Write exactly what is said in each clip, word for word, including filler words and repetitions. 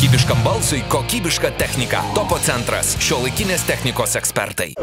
Kokybiškam balsui kokybiška technika. Topo centras. Šiuolaikinės technikos ekspertai.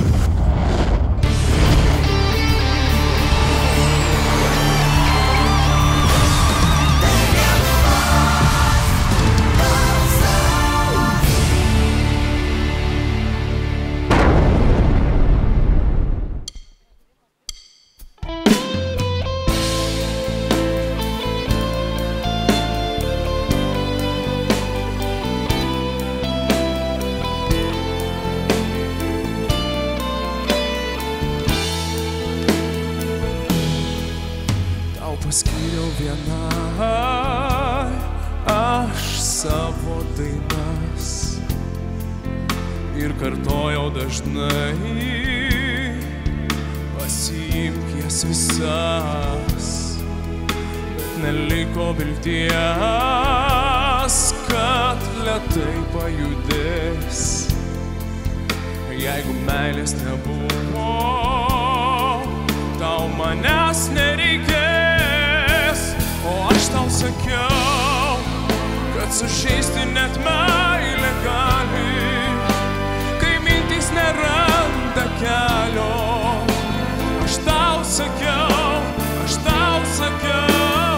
Paskyriau vienai aš savo dainas ir kartojau dažnai, pasiimk jas visas, bet neliko vilties, kad lėtai pajudės. Jeigu meilės nebuvo, tau manęs nereikės. O aš tau sakiau, kad sužeisti net meilė gali, kai mintys neranda kelio. Aš tau sakiau, aš tau sakiau,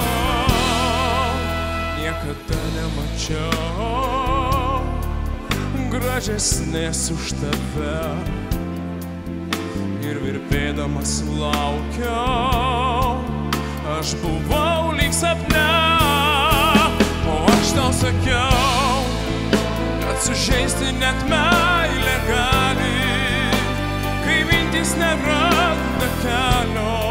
niekada nemačiau gražesnės už tave. Ir virpėdamas laukiau, aš buvau lyg sapne. O aš tau sakiau, kad sužeisti net meilė gali, kai mintys neranda kelio.